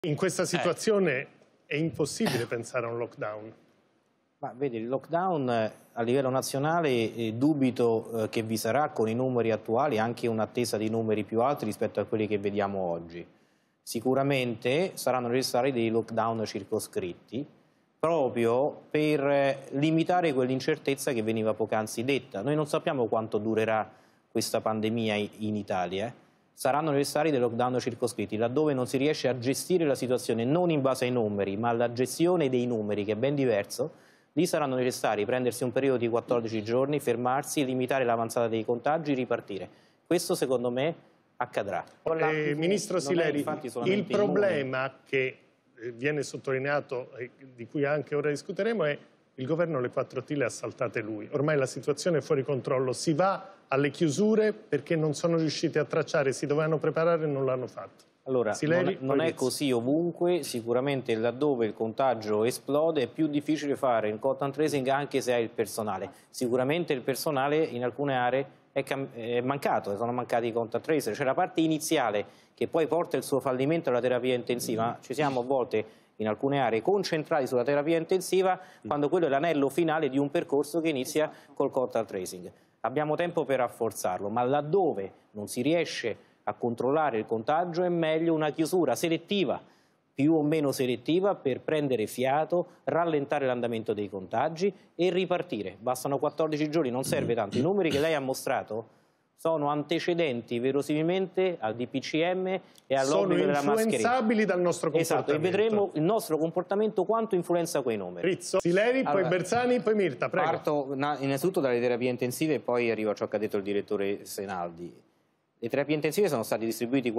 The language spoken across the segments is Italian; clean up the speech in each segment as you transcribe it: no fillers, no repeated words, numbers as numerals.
In questa situazione è impossibile pensare a un lockdown. Ma vedi, il lockdown a livello nazionale dubito che vi sarà con i numeri attuali anche un'attesa di numeri più alti rispetto a quelli che vediamo oggi. Sicuramente saranno necessari dei lockdown circoscritti proprio per limitare quell'incertezza che veniva poc'anzi detta. Noi non sappiamo quanto durerà questa pandemia in Italia. Saranno necessari dei lockdown circoscritti, laddove non si riesce a gestire la situazione non in base ai numeri, ma alla gestione dei numeri, che è ben diverso. Lì saranno necessari prendersi un periodo di 14 giorni, fermarsi, limitare l'avanzata dei contagi, ripartire. Questo secondo me accadrà. Ministro Sileri, il problema che viene sottolineato e di cui anche ora discuteremo è il governo le 4 T le ha saltate lui. Ormai la situazione è fuori controllo, si va alle chiusure perché non sono riusciti a tracciare, si dovevano preparare e non l'hanno fatto. Allora, non è così ovunque, sicuramente laddove il contagio esplode è più difficile fare il contact tracing anche se hai il personale. Sicuramente il personale in alcune aree è mancato, sono mancati i contact tracer, cioè la parte iniziale che poi porta il suo fallimento alla terapia intensiva, ci siamo a volte in alcune aree concentrati sulla terapia intensiva quando quello è l'anello finale di un percorso che inizia col contact tracing. Abbiamo tempo per rafforzarlo, ma laddove non si riesce a controllare il contagio è meglio una chiusura selettiva, più o meno selettiva, per prendere fiato, rallentare l'andamento dei contagi e ripartire. Bastano 14 giorni, non serve tanto. I numeri che lei ha mostrato sono antecedenti verosimilmente al DPCM e all'obbligo della mascherina. Sono influenzabili dal nostro comportamento. Esatto, e vedremo il nostro comportamento quanto influenza quei numeri. Rizzo, Sileri, poi Bersani, poi Mirta, prego. Parto innanzitutto dalle terapie intensive e poi arrivo a ciò che ha detto il direttore Senaldi. Le terapie intensive sono stati distribuiti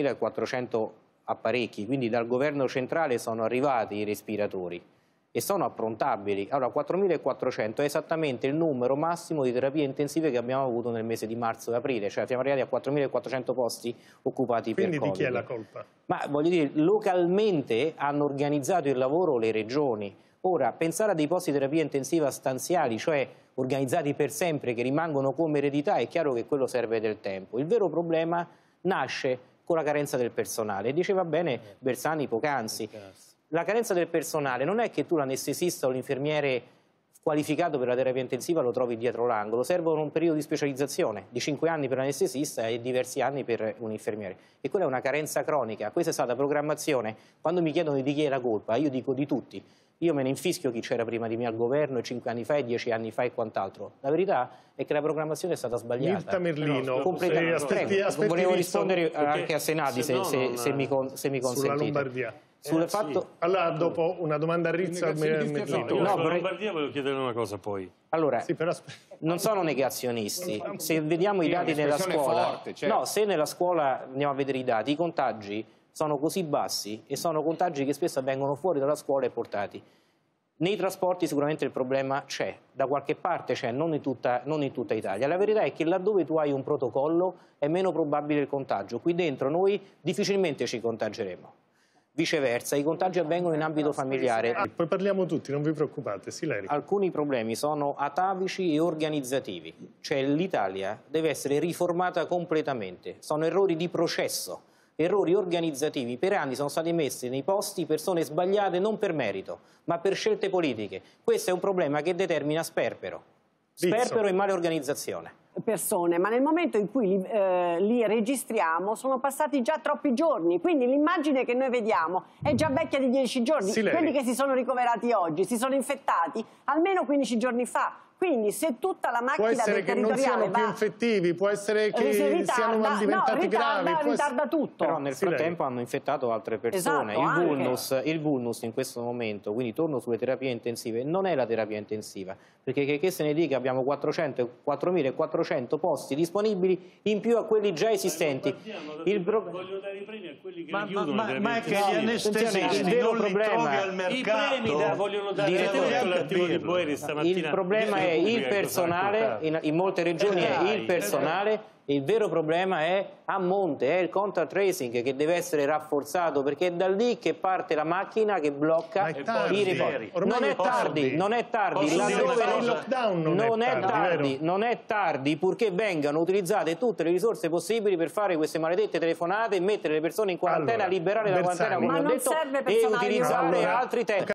4.400 apparecchi, quindi dal governo centrale sono arrivati i respiratori e sono approntabili. Allora, 4.400 è esattamente il numero massimo di terapie intensive che abbiamo avuto nel mese di marzo e aprile, cioè siamo arrivati a 4.400 posti occupati per Covid. Quindi di chi è la colpa? Ma voglio dire, localmente hanno organizzato il lavoro le regioni. Ora, pensare a dei posti di terapia intensiva stanziali, cioè organizzati per sempre, che rimangono come eredità, è chiaro che quello serve del tempo. Il vero problema nasce con la carenza del personale. Diceva bene Bersani poc'anzi. La carenza del personale non è che tu l'anestesista o l'infermiere qualificato per la terapia intensiva lo trovi dietro l'angolo, servono un periodo di specializzazione di 5 anni per l'anestesista e diversi anni per un infermiere. E quella è una carenza cronica, questa è stata programmazione. Quando mi chiedono di chi è la colpa, io dico di tutti. Io me ne infischio chi c'era prima di me al governo, 5 anni fa e 10 anni fa e quant'altro. La verità è che la programmazione è stata sbagliata. Mirta Merlino, completamente. Volevo rispondere anche a Senaldi se mi consentite. Sulla Lombardia. Sul fatto... Sì. Allora, dopo una domanda a Rizzo, Merlino. Sulla Lombardia volevo chiedere una cosa poi. Allora, sì, però... non sono negazionisti. Se vediamo i dati nella scuola, forte, certo. No, se nella scuola andiamo a vedere i dati, i contagi sono così bassi e sono contagi che spesso avvengono fuori dalla scuola e portati. Nei trasporti sicuramente il problema c'è, da qualche parte c'è, non in tutta Italia. La verità è che laddove tu hai un protocollo è meno probabile il contagio. Qui dentro noi difficilmente ci contageremo. Viceversa, i contagi avvengono in ambito familiare. Poi parliamo tutti, non vi preoccupate, Sileri. Alcuni problemi sono atavici e organizzativi, cioè l'Italia deve essere riformata completamente, sono errori di processo. Errori organizzativi. Per anni sono state messe nei posti persone sbagliate non per merito, ma per scelte politiche. Questo è un problema che determina sperpero. Sperpero e male organizzazione. Persone, ma nel momento in cui li registriamo sono passati già troppi giorni, quindi l'immagine che noi vediamo è già vecchia di 10 giorni. Quelli che si sono ricoverati oggi si sono infettati almeno 15 giorni fa. Quindi se tutta la macchina del territoriale può essere che non siano più infettivi, può essere che siano diventati gravi. Ritarda tutto. Però nel frattempo hanno infettato altre persone. Esatto, il vulnus in questo momento, quindi torno sulle terapie intensive, non è la terapia intensiva, perché che se ne dica abbiamo 4.400 posti disponibili in più a quelli già esistenti. Voglio dare i premi a quelli che chiudono. Ma è che gli anestesisti non li trovi al mercato. I premi vogliono dare l'articolo di Boeri stamattina. Il problema il personale, in molte regioni è il personale. Il vero problema è a monte, è il contact tracing che deve essere rafforzato, perché è da lì che parte la macchina che blocca i riporti. Non è tardi, purché vengano utilizzate tutte le risorse possibili per fare queste maledette telefonate e mettere le persone in quarantena, liberare la quarantena come ho detto, e utilizzare altri tempi.